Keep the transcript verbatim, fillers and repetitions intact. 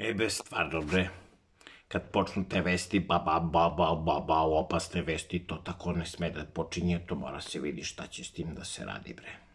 E be, stvarno bre, kad počnu te vesti, ba, ba, ba, ba, ba, ba, opasne vesti, to tako ne sme da počinje, to mora se vidi šta će s tim da se radi bre.